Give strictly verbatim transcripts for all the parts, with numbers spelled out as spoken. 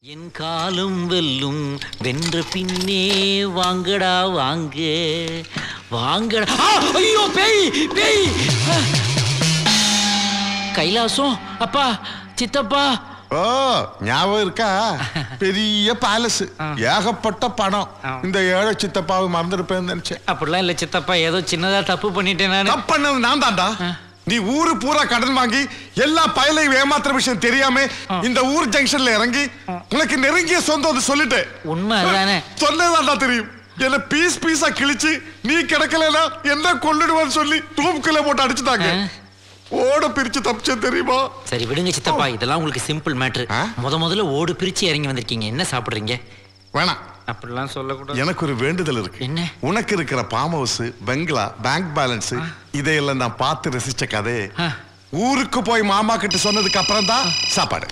என் காலும் வெல்லும் வென்ற பின்னே வாங்கடா வாங்க வாங்கடா. ஐயோ பேய் பேய். கைலாசம் அப்பா சித்தப்பா. ஓ ஞாபகம் இருக்கா? பெரிய பேலஸ், ஏகப்பட்ட பணம். இந்த ஏழை சித்தப்பாவை மறந்துருப்பேன்னு நினைச்சேன். அப்படிலாம் இல்ல சித்தப்பா, ஏதோ சின்னதா தப்பு பண்ணிட்டேன். நான் தப்பு பண்ணது நான் தான்டா. நீ ஊரு பூரா கடன் வாங்கி எல்லா பயலையும் ஏமாத்துற விஷயம் தெரியாம இந்த ஊர் ஜங்ஷன்ல இறங்கி உனக்கு நெருங்கிய சொந்தம் சொல்லிட்டு உண்மை அதானே சொன்னதாண்டா தெரியும். என்ன பீஸ் பீஸா கிழிச்சு நீ கிடக்கலனா என்ன கொள்ளிடுவான்னு சொல்லி தூக்குல போட்டு அடிச்சுட்டாங்க. ஓட பிரிச்சு தப்பிச்சே தெரியுமா? சரி விடுங்க சித்தப்பா, இதெல்லாம் உங்களுக்கு சிம்பிள் மேட்டர். முத முதல்ல ஓடு பிரிச்சு இறங்கி வந்திருக்கீங்க, என்ன சாப்பிடுறீங்க? வேணாம் அப்படிலாம் சொல்லக்கூடாது. எனக்கு ஒரு வேண்டுதல் இருக்கு. என்ன? உனக்கு இருக்கிற farm house, bungalow, bank balance இதையெல்லாம் நான் பார்த்து ரசிச்ச கதை ஊருக்கு போய் மாமா கிட்ட சொன்னதுக்கு அப்புறம் தான் சாப்பாடு.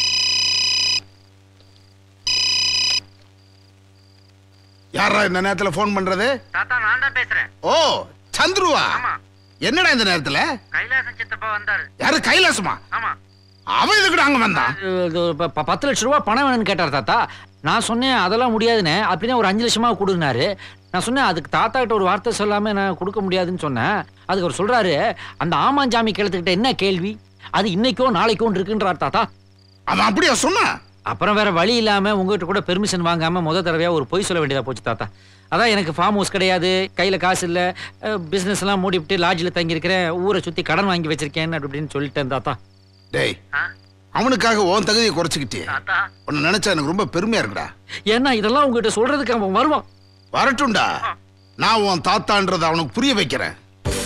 யாரா இந்த நேரத்துல போன் பண்றது? தாத்தா நான் தான் பேசுறேன். ஓ சந்துருவா? என்னடா இந்த நேரத்துல? கைலாசம் சித்தப்பா வந்தாரு. யாரு கைலாசமா? ஆமா. அவன் எதுக்கு அங்க வந்தான்? பத்து லட்சம் ரூபாய் பணம் வேணும்னு கேட்டார் தாத்தா. நான் சொன்னேன் அதெல்லாம் முடியாதுன்னு. அப்படின்னா ஒரு அஞ்சு லட்சமா கொடுனாரு. நான் சொன்னேன் அதுக்கு தாத்தா கிட்ட ஒரு வார்த்தை சொல்லாம நான் கொடுக்க முடியாதுன்னு சொன்னேன். அதுக்கு அவர் சொல்றாரு, அந்த ஆமாஞ்சாமி கிழத்துக்கிட்ட என்ன கேள்வி, அது இன்னைக்கோ நாளைக்கோ இருக்குன்றார் தாத்தா. அவன் அப்படியா சொன்னா? அப்புறம் வேற வழி இல்லாம உங்ககிட்ட கூட பெர்மிஷன் வாங்காம முத தடவையா ஒரு பொய் சொல்ல வேண்டியதா போச்சு தாத்தா. அதான் எனக்கு ஃபார்ம் ஹவுஸ் கிடையாது, கையில காசு இல்ல, பிசினஸ் எல்லாம் மூடிவிட்டு லாட்ஜில் தங்கி இருக்கிறேன், ஊரை சுத்தி கடன் வாங்கி வச்சிருக்கேன் அப்படின்னு சொல்லிட்டேன் தாத்தா. டேய், அவனுக்காக உன் தகுதியை குறைச்சிக்கிட்டே உன்னை நினைச்சா எனக்கு ரொம்ப பெருமையா இருக்குடா. ஏன்னா இதெல்லாம் உங்ககிட்ட சொல்றதுக்கு அவன் வருவான். வரட்டும்டா, நான் உன் தாத்தான்றதை அவனுக்கு புரிய வைக்கிறேன்.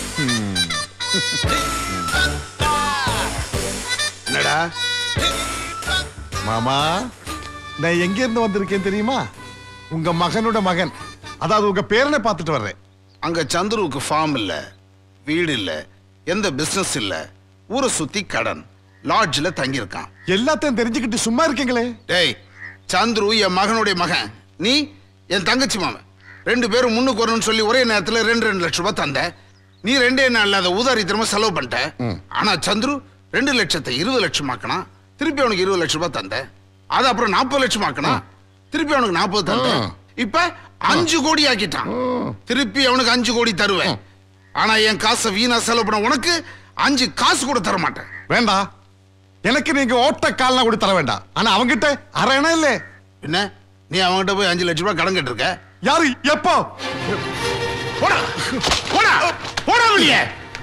என்னடா மாமா, நான் எங்க இருந்து வந்திருக்கேன் தெரியுமா? உங்க மகனோட மகன், அதாவது உங்க பேரனை பார்த்துட்டு வர்றேன். அங்க சந்துருவுக்கு ஃபார்ம் இல்ல, வீடு இல்ல, எந்த பிசினஸ் இல்ல, ஊரை சுத்தி கடன், லாட்ஜ்ல தங்கி இருக்கான். எல்லாத்தையும் தெரிஞ்சுக்கிட்டு சும்மா இருக்கீங்களே. டேய், சந்துரு என் மகனுடைய மகன், நீ என் தங்கச்சி மாமன். ரெண்டு பேரும் முன்னுக்கு வரணும்னு சொல்லி ஒரே நேரத்துல ரெண்டு ரெண்டு லட்சம் ரூபாய் தந்த. நீ ரெண்டே நாள்ல அதை ஊதாரி திரும்ப செலவு பண்ணிட்ட. ஆனா சந்துரு ரெண்டு லட்சத்தை இருபது லட்சம் ஆக்கனா, திருப்பி அவனுக்கு இருபது லட்சம் ரூபாய் தந்த. அது அப்புறம் நாற்பது லட்சம் ஆக்கனா, திருப்பி அவனுக்கு நாற்பது தந்த. இப்ப அஞ்சு கோடி ஆக்கிட்டான். திருப்பி அவனுக்கு அஞ்சு கோடி தருவேன். ஆனா என் காசை வீணா செலவு பண்ண உனக்கு அஞ்சு காசு கூட தர மாட்டேன். வேண்டாம், எனக்கு நீங்க ஓட்ட கால்னா கூட தர வேண்டாம். ஆனா அவங்கிட்ட அரையணா இல்ல. என்ன நீ அவன்கிட்ட போய் அஞ்சு லட்சம் ரூபாய் கடன் கேட்டிருக்க? யாரு எப்போ? போடா போடா போடா வெளியே.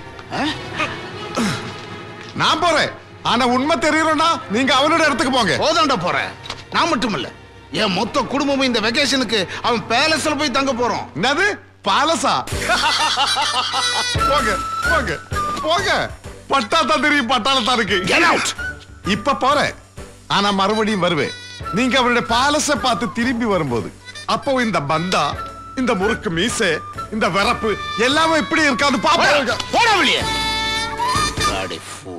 நான் போறேன், ஆனா உண்மை தெரியறோம்னா நீங்க அவனோட இடத்துக்கு போங்க. போதாண்டா போறேன். நான் மட்டும் இல்ல, என் மொத்த குடும்பமும் இந்த வெக்கேஷனுக்கு அவன் பேலஸ்ல போய் தங்க போறோம். என்னது பாலசா? போங்க போங்க போங்க, பட்டாத்தான் தெரியும் பட்டாளத்தான் இருக்கு. Get out. இப்ப போறேன், ஆனா மறுபடியும் வருவேன். நீங்க அவருடைய பாலச பார்த்து திரும்பி வரும்போது அப்போ இந்த பந்தா, இந்த முறுக்கு மீசை, இந்த வரப்பு எல்லாமே இப்படி இருக்காது பாப்பா. போடா வெளியே. Bloody fool.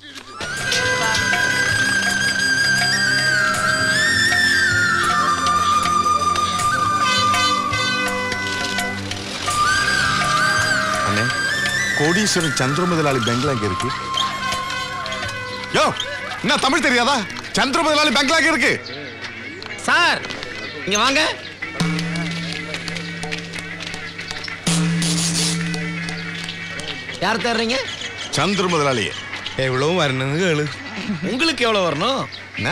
அண்ணே, கோடீஸ்வரன் சந்திர முதலாளி பெங்களா இங்க இருக்கு. யோ, என்ன தமிழ் தெரியாதா? சந்திர முதலாளி பெங்களா இங்க இருக்கு. சார் இங்க வாங்க. யார் தேடுறீங்க? சந்திர முதலாளியே. எவ்வளவு வரணும்? உங்களுக்கு எவ்வளவு வரணும்? என்ன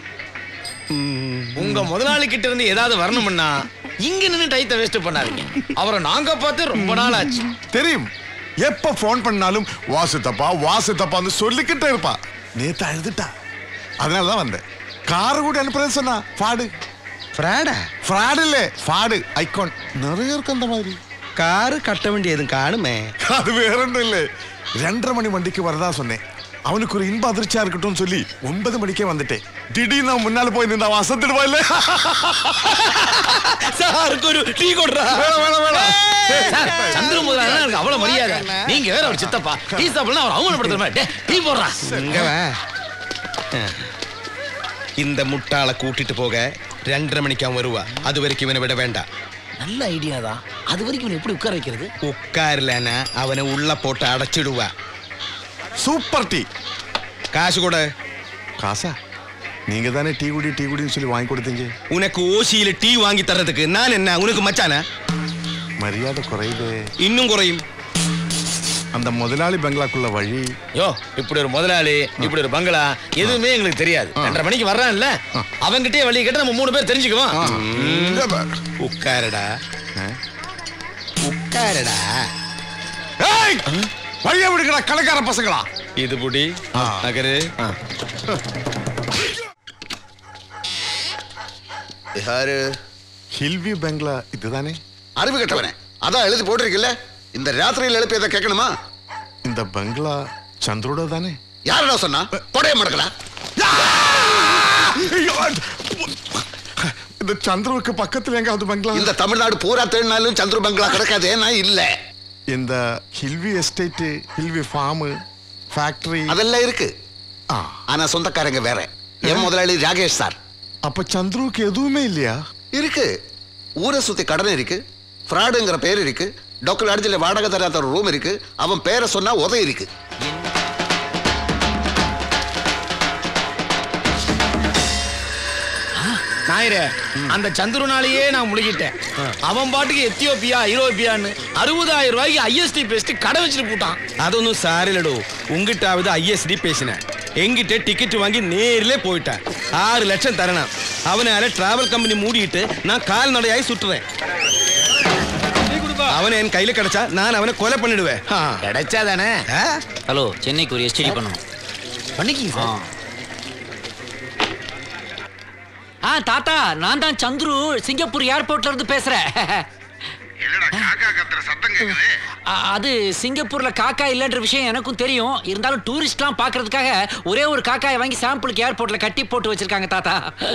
உங்க முதலாளி கிட்ட இருந்து ஏதாவது வரணும்னா இங்க நின்று டைத்தை வேஸ்ட் பண்ணாதீங்க. அவரை நாங்க பார்த்து ரொம்ப நாள் ஆச்சு. தெரியும், எப்ப போன் பண்ணாலும் வாசு தப்பா வாசு தப்பான்னு சொல்லிக்கிட்டே இருப்பா. நேத்து அழுதுட்டா, அதனாலதான் வந்தேன். காரு கூட அனுப்புறேன்னு சொன்னா. ஃபாடு ஃப்ராடா? ஃப்ராடு இல்ல, ஃபாடு ஐகான். நிறைய இருக்கு அந்த மாதிரி. காரு கட்ட வேண்டியதும் காணுமே. அது வேற ஒன்றும் இல்லை, ரெண்டரை மணி வண்டிக்கு வரதா சொன்னேன். அவனுக்கு ஒரு இன்ப அதிர்ச்சியா இருக்கட்டும் சொல்லி ஒன்பது மணிக்கே வந்துட்டேன். திடீர்னு முன்னால போய் நின்று அவன் அசத்துடுவா இல்ல. சாருக்கு ஒரு டீ கொடுறா. சந்திர முதலாளி அவ்வளவு மரியாதை, நீங்க வேற ஒரு சித்தப்பா. டீ சாப்பிடலாம் அவர் அவமானப்படுத்துற டீ போடுறா. இந்த முட்டாளை கூட்டிட்டு போக ரெண்டரை மணிக்கு அவன் வருவா. அது வரைக்கும் இவனை விட வேண்டாம். நல்ல ஐடியா தான். அது வரைக்கும் எப்படி உட்கார வைக்கிறது? உட்காரலன்னா அவனை உள்ள போட்டு அடைச்சிடுவா. Super tea. காசு கூட. காசா? நீங்க தானே டீ குடி டீ குடின்னு சொல்லி வாங்கி கொடுத்தீங்க. உனக்கு ஓசியில டீ வாங்கி தர்றதுக்கு நான் என்ன உனக்கு மச்சானா? மரியாதை குறையுது. இன்னும் குறையும். அந்த முதலாளி பங்களாக்குள்ள வழி. யோ, இப்படி ஒரு முதலாளி இப்படி ஒரு பங்களா எதுவுமே எங்களுக்கு தெரியாது. ரெண்டரை மணிக்கு வர்றான்ல, அவங்கிட்டே வழி கேட்டு நம்ம மூணு பேர் தெரிஞ்சுக்குவோம். உட்காரடா உட்காரடா. வழிய விடுக்கடா கடைக்கார பசங்களா. இது புடி நகரு. யாரு? ஹில்வி பங்களா இதுதானே? அறிவு கட்டவனே, அதான் எழுதி போட்டிருக்கில்ல. இந்த ராத்திரியில் எழுப்பி எதை கேட்கணுமா? இந்த பங்களா சந்திரோட தானே? யாரடா சொன்னா? கொடைய மடக்கடா. இந்த சந்திரவுக்கு பக்கத்துல எங்காவது பங்களா? இந்த தமிழ்நாடு பூரா தேடினாலும் சந்திர பங்களா கிடைக்காதே. நான் இல்ல. இந்த Hillview estate, Hillview farm, factory அதெல்லாம் இருக்கு. ஆனா சொந்தக்காரங்க வேற. என் முதலாளி ராகேஷ் சார். அப்ப சந்திரவுக்கு எதுவுமே இல்லையா? இருக்கு. ஊரை சுத்தி கடன் இருக்கு, ஃப்ராடுங்கிற பேர் இருக்கு, டொக்கல் அடிச்சல வாடகை தராத ஒரு ரூம் இருக்கு, அவன் பேரை சொன்னா உதவி இருக்கு. நாயரே, அந்த சந்துருனாலேயே நான் முழுகிட்டேன். அவன் பாட்டுக்கு எத்தியோப்பியா ஐரோப்பியான்னு அறுபதாயிரம் ரூபாய்க்கு ஐஎஸ்டி பேசிட்டு கடை வச்சுட்டு போட்டான். അതൊന്നും സാരില്ലടോ. ഉങ്കിട്ടാവത് ഐ എസ് ഡി പേസിനെ എങ്കിട്ട് ടിക്കറ്റ് വാങ്ങി നേരിലെ പോയിട്ടാ ആറ് ലക്ഷം തരണം. അവനാലെ ട്രാവൽ കമ്പനി മൂടിയിട്ട് ഞാൻ കാൽനടയായി സുറ്റുறேன். அவனை என் கையில கிடைச்சா நான் அவனை கொலை பண்ணிடுவேன். கிடைச்சாதானே? ஹலோ, சென்னைக்கு ஒரு எஸ்டிடி பண்ணணும். பண்ணிக்கிங்க சார். ஆ தாத்தா, நான் தான் சந்துரு, சிங்கப்பூர் ஏர்போர்ட்ல இருந்து பேசுறேன். அது சிங்கப்பூர்ல காக்கா இல்லன்ற விஷயம் எனக்கும் தெரியும். இருந்தாலும் டூரிஸ்ட்லாம் பாக்குறதுக்காக ஒரே ஒரு காக்காயை வாங்கி சாம்பிளுக்கு ஏர்போர்ட்ல கட்டி போட்டு வச்சிருக்காங்க தாத்தா.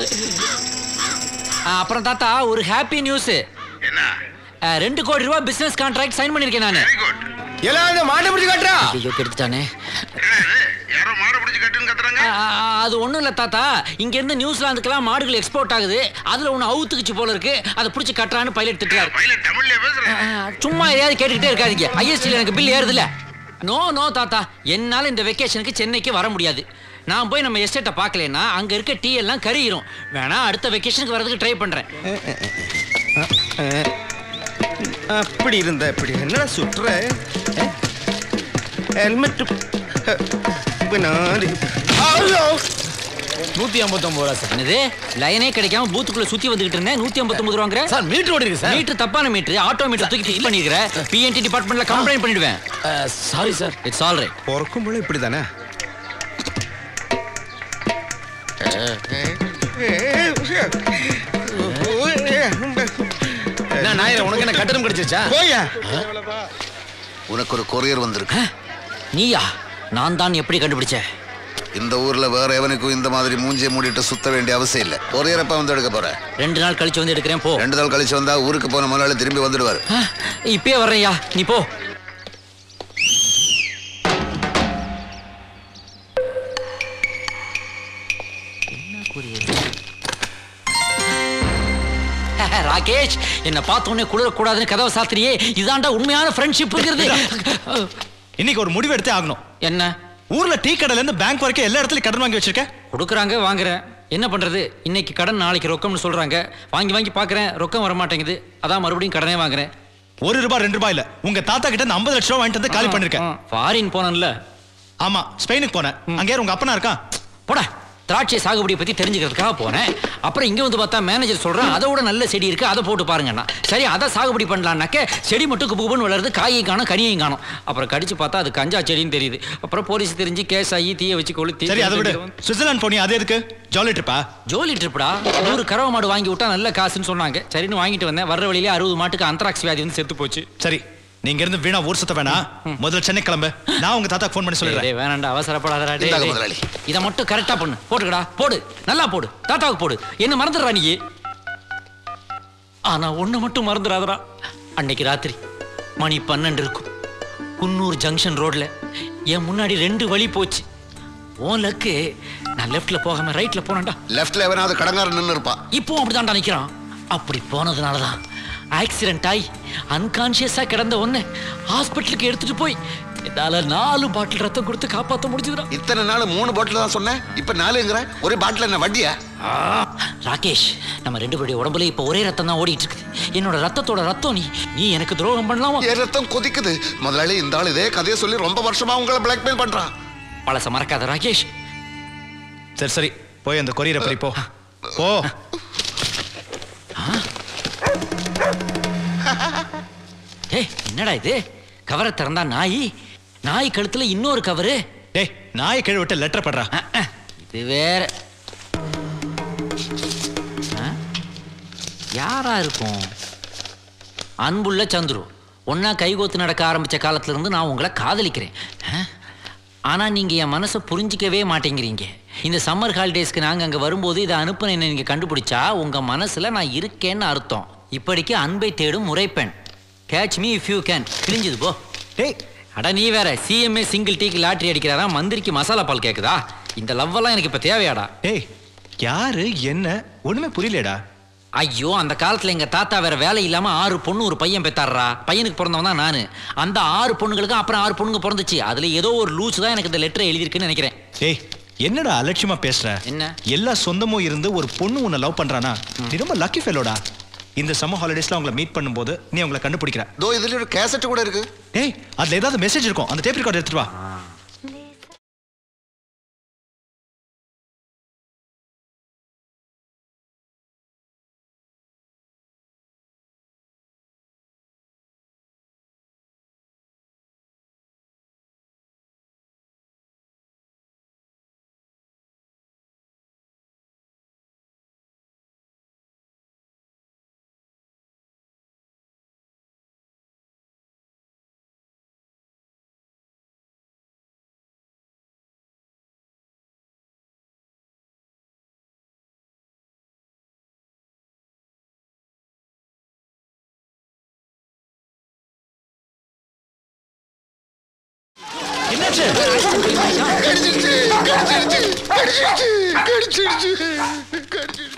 அப்புறம் தாத்தா, ஒரு ஹாப்பி நியூஸ். ரெண்டு கோடி ரூபாய் பிசினஸ் கான்ட்ராக்ட் சைன் பண்ணிருக்கேன் நானு. எல்லாம் மாட்டை பிடிச்சு காட்டுறா. ஐயோ, கெடுத்துட்டானே. யாரோ மாடை பிடிச்சு கட்டுன்னு கத்துறாங்க. அது ஒண்ணும் இல்ல தாத்தா, இங்க இருந்து நியூசிலாந்துக்கெல்லாம் மாடுகள் எக்ஸ்போர்ட் ஆகுது. அதுல ஒண்ணு அவுத்துக்குச்சு போல இருக்கு. அதை பிடிச்சி கட்டுறான்னு பைலட் திட்டுறாரு. சும்மா எதையாவது கேட்டுக்கிட்டே இருக்காதீங்க. ஐஎஸ்டில எனக்கு பில் ஏறுதுல. நோ நோ தாத்தா, என்னால இந்த வெக்கேஷனுக்கு சென்னைக்கு வர முடியாது. நான் போய் நம்ம எஸ்டேட்டை பார்க்கலன்னா அங்க இருக்க டீ எல்லாம் கரியிரும். வேணா அடுத்த வெக்கேஷனுக்கு வரதுக்கு ட்ரை பண்றேன். அப்படி இருந்த அப்படி என்னடா சுற்ற ஹெல்மெட் நூத்தி ஐம்பத்தி ஒன்பது ரூபா சார். என்னது, லைனே கிடைக்காம பூத்துக்குள்ள சுத்தி வந்துகிட்டு இருந்தேன். நூத்தி ஐம்பத்தி ஒன்பது ரூபாங்கிற சார் மீட்டர் ஓடி இருக்கு சார். மீட்டர் தப்பான மீட்டர். ஆட்டோ மீட்டர் தூக்கி ஃபிக்ஸ் பண்ணிருக்கேன். பிஎன்டி டிபார்ட்மெண்ட்ல கம்ப்ளைண்ட் பண்ணிடுவேன். Sorry sir. It's all right. பொறுக்கும்போது இப்படி தானே. நாயர, உனக்கு என்ன கட்டணம் கிடைச்சிச்சா? போயா, உனக்கு ஒரு கொரியர் வந்திருக்கு. நீயா? நான் தான் எப்படி கண்டுபிடிச்சேன்? இந்த ஊர்ல வேற எவனுக்கும் இந்த மாதிரி மூஞ்சியை மூடிட்டு சுத்த வேண்டிய அவசியம் இல்ல. கொரியர் எப்ப வந்து எடுக்க போற? ரெண்டு நாள் கழிச்சு வந்து எடுக்கிறேன். போ. ரெண்டு நாள் கழிச்சு வந்தா ஊருக்கு போன முதலாளி திரும்பி வந்துடுவாரு. இப்பயே வர்றேன்யா, நீ போ. ராகேஷ், என்ன பார்த்தோன்னே குளிரக்கூடாதுன்னு கதவை சாத்திரியே. இதாண்டா உண்மையான ஃப்ரெண்ட்ஷிப்ங்கிறது. இன்னைக்கு ஒரு முடிவு எடுத்தே ஆகணும். என்ன? ஊர்ல டீ கடையில இருந்து பேங்க் வரைக்கும் எல்லா இடத்துலயும் கடன் வாங்கி வச்சிருக்கேன். கொடுக்குறாங்க, வாங்குறேன். என்ன பண்றது? இன்னைக்கு கடன், நாளைக்கு ரொக்கம்னு சொல்றாங்க. வாங்கி வாங்கி பாக்குறேன், ரொக்கம் வர மாட்டேங்குது. அதான் மறுபடியும் கடனே வாங்குறேன். ஒரு ரூபாய் ரெண்டு ரூபாய் இல்ல, உங்க தாத்தா கிட்ட இருந்து ஐம்பது லட்சம் ரூபாய் வாங்கிட்டு வந்து காலி பண்ணிருக்கேன். ஃபாரின் போனேன்ல. ஆமா, ஸ்பெயினுக்கு போனேன். அங்கே உங்க அப்பனா இருக்கான். போட. திராட்சை சாகுபடியை பத்தி தெரிஞ்சுக்கிறதுக்காக போனேன். அப்புறம் இங்க வந்து பார்த்தா மேனேஜர் சொல்றான், அதை விட நல்ல செடி இருக்கு, அதை போட்டு பாருங்கண்ணா. சரி, அதை சாகுபடி பண்ணலான்னாக்க செடி மட்டும் குப்பு குப்புன்னு வளருது, காயும் காணும் கனியையும் காணும். அப்புறம் கடிச்சு பார்த்தா அது கஞ்சா செடின்னு தெரியுது. அப்புறம் போலீஸ் தெரிஞ்சு கேஸ் ஆகி தீய வச்சு கொளுத்தி. சரி, அதை விட சுவிட்சர்லாந்து போனி, அது எதுக்கு? ஜாலி ட்ரிப்பா? ஜோலி ட்ரிப்டா. நூறு கறவை மாடு வாங்கி விட்டா நல்ல காசுன்னு சொன்னாங்க. சரின்னு வாங்கிட்டு வந்தேன். வர்ற வழியிலே அறுபது மாட்டுக்கு அந்தராக்ஸ் வியாதி வந்து செத்து போச்சு. சரி, நீங்க இருந்து வீணா ஊர் சுத்த வேணா, முதல்ல சென்னை கிளம்பு. நான் உங்க தாத்தாக்கு ஃபோன் பண்ணி சொல்றேன். வேணாண்டா, அவசரப்படாதடா. முதலாளி, இதை மட்டும் கரெக்டா பண்ணு. போட்டுக்கடா, போடு, நல்லா போடு. தாத்தாவுக்கு போடு. என்ன மறந்துடுறா நீ. ஆனா ஒண்ணு மட்டும் மறந்துடாதடா. அன்னைக்கு ராத்திரி மணி பன்னெண்டு இருக்கும். குன்னூர் ஜங்ஷன் ரோட்ல என் முன்னாடி ரெண்டு வழி போச்சு. ஓ லக்கு, நான் லெஃப்ட்ல போகாம ரைட்ல போனேன்டா. லெஃப்ட்ல எவனாவது கடங்காரன் நின்னு இருப்பா. இப்போ அப்படிதான்டா நிக்கிறான். அப்படி போனதுனாலதான் ஆக்சிடென்ட் ஆகி அன்கான்சியஸா கிடந்த ஒண்ணு ஹாஸ்பிட்டலுக்கு எடுத்துட்டு போய் என்னால நாலு பாட்டில் ரத்தம் கொடுத்து காப்பாற்ற முடிஞ்சதுடா. இத்தனை நாள் மூணு பாட்டில் தான் சொன்னேன், இப்ப நாலுங்கிற. ஒரே பாட்டில் என்ன வட்டியா? ராகேஷ், நம்ம ரெண்டு பேருடைய உடம்புல இப்ப ஒரே ரத்தம் தான் ஓடிட்டு இருக்கு. என்னோட ரத்தத்தோட ரத்தம் நீ நீ எனக்கு துரோகம் பண்ணலாமா? என் ரத்தம் கொதிக்குது. முதலாளி இந்த ஆள் இதே கதையை சொல்லி ரொம்ப வருஷமா உங்களை பிளாக்மெயில் பண்றான். பழச மறக்காத ராகேஷ். சரி சரி, போய் அந்த கொரியரை பறி போ போ. ஏய், என்னடா இது? கவரை திறந்தா நாய் நாய் கழுத்துல இன்னொரு கவரு. டேய், நாயை கீழே விட்டு லெட்டர் பண்றா. இது வேற யாரா இருக்கும்? அன்புள்ள சந்துரு, ஒன்னா கைகோத்து நடக்க ஆரம்பிச்ச காலத்துல இருந்து நான் உங்களை காதலிக்கிறேன். ஆனா நீங்க என் மனசை புரிஞ்சிக்கவே மாட்டேங்கிறீங்க. இந்த சம்மர் ஹாலிடேஸ்க்கு நாங்க அங்க வரும்போது இதை அனுப்புன நீங்க கண்டுபிடிச்சா உங்க மனசுல நான் இருக்கேன்னு அர்த்தம். இப்படிக்கு அன்பை தேடும் முறைப்பெண். Catch me if you can. கிழிஞ்சது போ. டேய், அட நீ வேற சிஎம்ஏ சிங்கிள் டீக்கு லாட்டரி அடிக்கிறாரா, மந்திரிக்கு மசாலா பால் கேக்குதா? இந்த லவ் எல்லாம் எனக்கு இப்ப தேவையாடா? டேய், யாரு என்ன ஒண்ணுமே புரியலடா. ஐயோ, அந்த காலத்துல எங்க தாத்தா வேற வேலை இல்லாம ஆறு பொண்ணு ஒரு பையன் பெத்தாடுறா. பையனுக்கு பிறந்தவன் தான் நானு. அந்த ஆறு பொண்ணுங்களுக்கு அப்புறம் ஆறு பொண்ணுங்க பிறந்துச்சு. அதுல ஏதோ ஒரு லூஸ் தான் எனக்கு இந்த லெட்டர் எழுதிருக்குன்னு நினைக்கிறேன். டேய், என்னடா அலட்சியமா பேசுற? என்ன எல்லா சொந்தமும் இருந்து ஒரு பொண்ணு உன்னை லவ் பண்றானா? நீ ரொம்ப லக்கி ஃபெலோடா. இந்த சம்மர் ஹாலிடேஸ்ல உங்களை மீட் பண்ணும்போது நீ உங்களை கண்டுபிடிக்கிற. தோ இதுல ஒரு கேசட் கூட இருக்கு. டேய், அதுல ஏதாவது மெசேஜ் இருக்கும். அந்த டேப் ரெக்கார்டர் எடுத்துட்டு வா. என்னாச்சு? கடிச்சிருச்சு கடிச்சிருச்சு கடிச்சிருச்சு கடிச்சிருச்சு கடிச்சிருச்சு